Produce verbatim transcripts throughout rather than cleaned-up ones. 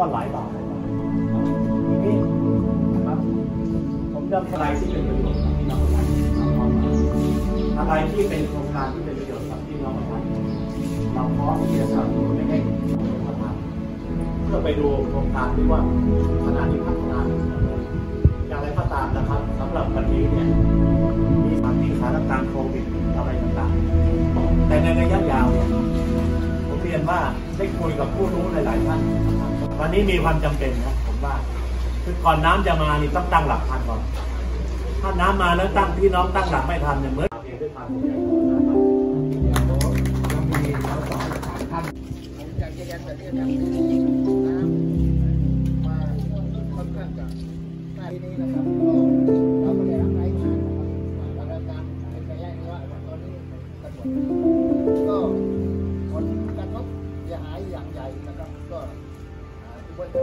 ก็หลายบาททีนี้นะครับผมเลือกอะไรที่เป็นประโยชน์กับพี่น้องประชาชนอะไรที่เป็นโครงการที่เป็นประโยชน์กับพี่น้องประชาชนเราพร้อมที่จะสนับสนุนให้ประธานเพื่อไปดูโครงการที่ว่าขณะนี้พัฒนาอย่างไรก็ตามนะครับสำหรับวันนี้เนี่ยมีความมีสถานการณ์โควิดอะไรต่างๆแต่ในระยะยาวเนี่ยผมเรียนว่าได้คุยกับผู้รู้หลายๆท่านวันนี้มีความจำเป็นนะผมว่าคือก่อนน้ำจะมานี่ต้องตั้งหลักทันก่อนถ้าน้ำมาแล้วตั้งพี่น้องตั้งหลักไม่ทันเนี่ยเหมือนเรียนด้วยความเข้าใจนะครับยังมีเราสอนท่านผมอยากจะยันแบบนี้นะน้ำมาค่อนข้างจะในนี้นะครับเราก็ได้รับรายงานนะครับรายการในระยะนี้ว่าตอนนี้กระทบก็ผลกระทบเสียหายอย่างใหญ่นะครับก็ทุกคน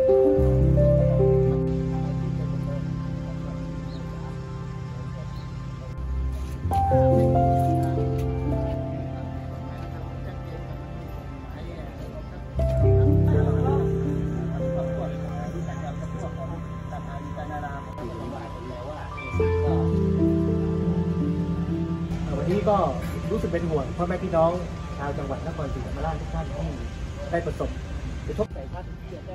วันนี้ก็รู้สึกเป็นห่วงพ่อแม่พี่น้องชาวจังหวัดนครศรีธรรมราชทุกท่านที่ได้ประสบกระทบใส่ท่านที่จะได้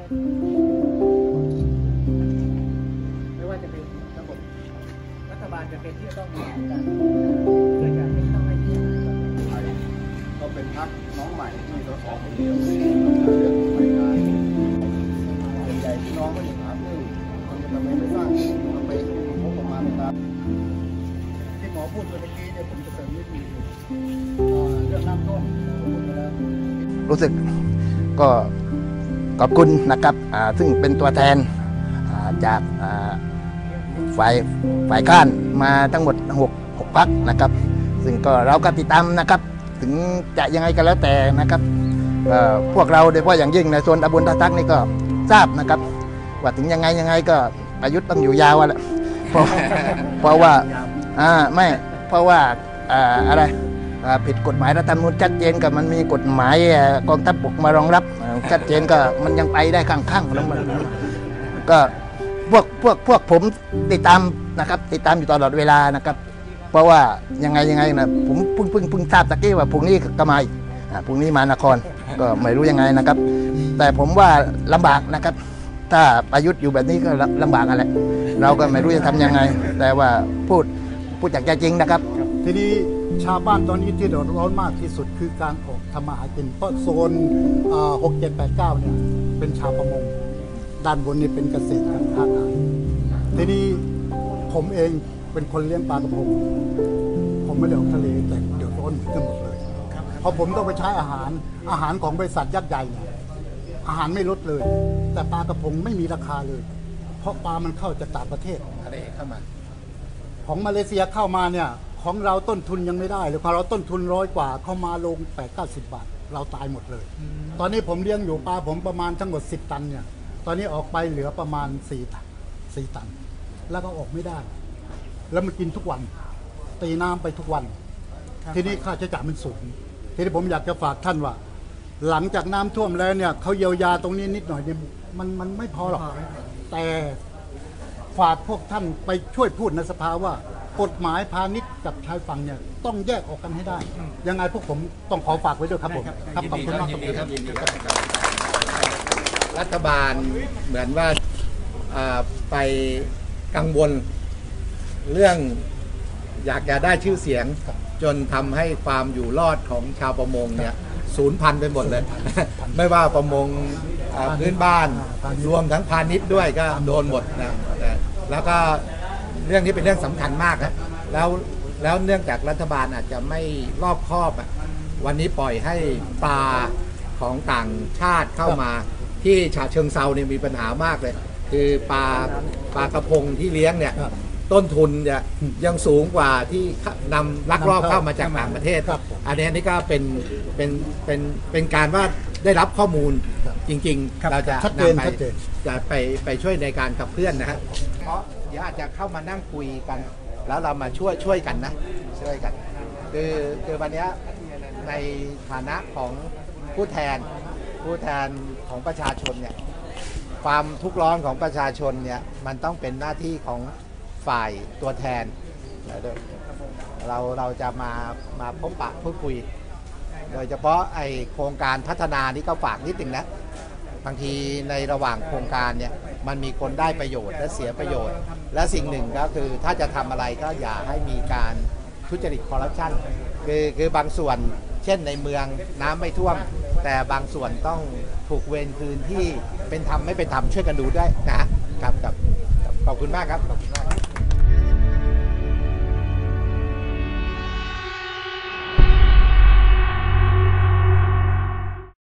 ไม่ว่าจะเป็นระบบรัฐบาลจะเป็นที่ต้องมีการเกิดการไม่ต้องให้ที่ก็เป็นพรรคน้องใหม่ที่เราออกคนเดียวเรื่องไปงานใหญ่ๆพี่น้องก็จะถามเรื่องคนจะทำไมไม่สร้างทำไมงบประมาณตามที่หมอพูดเมื่อกี้เนี่ยผมจะเสริมนิดนึงเรื่องน้ำท่วมรู้สึกก็ขอบคุณนะครับซึ่งเป็นตัวแทนจากฝ่ายฝ่ายค้านมาทั้งหมดหกหกพรรคนะครับซึ่งก็เราก็ติดตามนะครับถึงจะยังไงก็แล้วแต่นะครับพวกเราโดยเฉพาะอย่างยิ่งในโซนตำบลท่าทักนี่ก็ทราบนะครับว่าถึงยังไงยังไงก็ประยุทธ์ต้องอยู่ยาวแหละเพราะเพราะว่าอ่าไม่เพราะว่าอะไรผิดกฎหมายรัฐธรรมนูญชัดเจนกับมันมีกฎหมายกองทัพบกมารองรับชัดเจนก็มันยังไปได้ข้างๆแล้วมันก็พวกพวกพวกผมติดตามนะครับติดตามอยู่ตลอดเวลานะครับเพราะว่ายังไงยังไงนะผมเพิ่งเพิ่งเพิ่งทราบตะกี้ว่าพรุ่งนี้ก็มาอีกพรุ่งนี้มานครก็ไม่รู้ยังไงนะครับแต่ผมว่าลำบากนะครับถ้าประยุทธ์อยู่แบบนี้ก็ลำบากอะไรเราก็ไม่รู้จะทำยังไงแต่ว่าพูดพูดจากใจจริงนะครับทีนี้ชาวบ้านตอนนี้ที่เดือดร้อนมากที่สุดคือการออกทำมาหากินเพราะโซนหกเจ็ดแปดเก้าเนี่ยเป็นชาวประมงด้านบนนี่เป็นเกษตรการค้าขายทีนี้ผมเองเป็นคนเลี้ยงปลากระพงผมไม่ได้ออกทะเลแต่เดือดร้อนเหมือนกันหมดเลยเพราะผมต้องไปใช้อาหารอาหารของบริษัทยักษ์ใหญ่เนี่ยอาหารไม่ลดเลยแต่ปลากระพงไม่มีราคาเลยเพราะปลามันเข้าจากต่างประเทศอะไรเข้ามาของมาเลเซียเข้ามาเนี่ยของเราต้นทุนยังไม่ได้เลยพอเราต้นทุนร้อยกว่าเข้ามาลงแปดเก้าสิบบาทเราตายหมดเลยตอนนี้ผมเลี้ยงอยู่ปลาผมประมาณทั้งหมดสิบตันเนี่ยตอนนี้ออกไปเหลือประมาณสี่ตันสี่ตันแล้วก็ออกไม่ได้แล้วมันกินทุกวันตีน้ำไปทุกวันทีนี้ค่าใช้จ่ายมันสูงทีนี้ผมอยากจะฝากท่านว่าหลังจากน้ำท่วมแล้วเนี่ยเขาเยียวยาตรงนี้นิดหน่อยเนี่ยมันมันไม่พอหรอกแต่ฝากพวกท่านไปช่วยพูดในสภาว่ากฎหมายพาณิชย์กับชายฝั่งเนี่ยต้องแยกออกกันให้ได้ยังไงพวกผมต้องขอฝากไว้ด้วยครับผมครับขอบคุณมากครับรัฐบาลเหมือนว่าไปกังวลเรื่องอยากจะได้ชื่อเสียงจนทำให้ความอยู่รอดของชาวประมงเนี่ยสูญพันธุ์ไปหมดเลยไม่ว่าประมงพื้นบ้านรวมทั้งพาณิชย์ด้วยก็โดนหมดนะแล้วก็เรื่องนี้เป็นเรื่องสำคัญมากนะแล้วแล้วเนื่องจากรัฐบาลอาจจะไม่รอบคอบอ่ะวันนี้ปล่อยให้ปลาของต่างชาติเข้ามาที่ฉะเชิงเซาเนี่ยมีปัญหามากเลยคือปลาปลากระพงที่เลี้ยงเนี่ยต้นทุนเนี่ยยังสูงกว่าที่นำลักลอบเข้ามาจากต่างประเทศอันนี้นี่ก็เป็นเป็นเป็นเป็นการว่าได้รับข้อมูลจริงๆเราจะนำไปจะไปไปช่วยในการขับเคลื่อนนะครับเพราะเดี๋ยวอาจจะเข้ามานั่งคุยกันแล้วเรามาช่วยช่วยกันนะช่วยกันคือคือวันนี้ในฐานะของผู้แทนผู้แทนของประชาชนเนี่ยความทุกข์ร้อนของประชาชนเนี่ยมันต้องเป็นหน้าที่ของฝ่ายตัวแทนเราเราจะมามาพบปะพูดคุยโดยเฉพาะไอโครงการพัฒนานี่ก็ฝากนิดหนึ่งนะบางทีในระหว่างโครงการเนี่ยมันมีคนได้ประโยชน์และเสียประโยชน์และสิ่งหนึ่งก็คือถ้าจะทำอะไรก็อย่าให้มีการทุจริตคอร์รัปชันคือคือบางส่วนเช่นในเมืองน้ำไม่ท่วมแต่บางส่วนต้องถูกเวรคืนที่เป็นธรรมไม่เป็นธรรมช่วยกันดูด้วยนะครับครับขอบคุณมากครับขอบคุณมาก